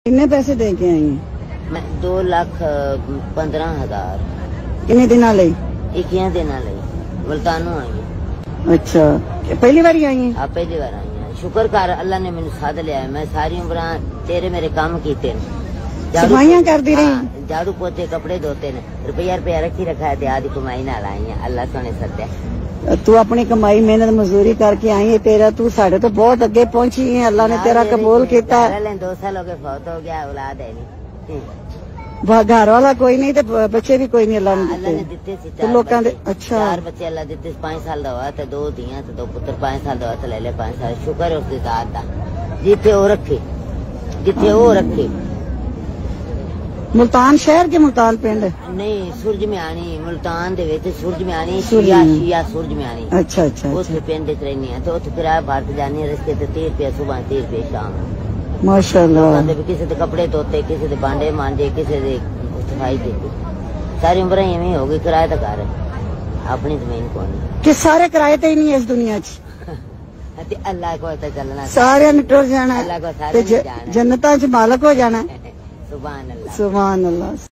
कितने पैसे दे के आई हैं? मैं 2,15,000 कितने दिन लई? 21 दिन मुल्तानों आई हूँ। अच्छा, पहली बार आई हैं? आप पहली बार आई हैं। शुक्र कर अल्लाह ने मैंने साथ लिया है। मैं सारी उम्र तेरे मेरे काम किए, सफाइयां करती रही, झाड़ू पोते कपड़े धोते ने, रुपया रखी रखा है, आदि कमाई ना लाई है। अल्लाह सोने सत्या। तू अपनी कमाई मेहनत मजदूरी करके आई है, तेरा तू साढ़े तो बहुत अगे पहुंची है। अल्लाह ने तेरा कबूल किया। 2 साल हो गए, फौत हो गया, औलाद है नहीं। घर वाला कोई नहीं, तो बच्चे भी कोई नहीं अल्लाह ने दिते। तो लोगों दे अच्छा 4 बच्चे अल्लाह दिते। 5 साल का हुआ, 2 धियां 2 पुत्र। 5 साल का हुआ, ले ले 5 साल। शुक्र है उसकी जात दा, जिथे वो रखे, जिथे वो रखे। मुल्तान शहर के मुल्तान पिंड नहीं, सूरज में आनी मुल्तान दे विच सूरज में आनी शिया सूरज में आनी। अच्छा अच्छा, उस पिंड च रहनी है, तो उस किराया भारत जानी है। रस्ते ते 30 रुपया सुबह, 30 रुपया शाम। माशाअल्लाह। किसी के कपड़े धोते, किसी के भांडे मांजे, किसी के सफाई देती। सारी उम्र इवें हो गई। किराया तो घर है, अपनी जमीन कौन कि सारे किराए ते ही नहीं है इस दुनिया च। अल्लाह को तो चलना, सारे टुर जाना, अल्लाह को सारे जन्नतां च मालक हो जाना। सुभान अल्लाह, सुभान अल्लाह।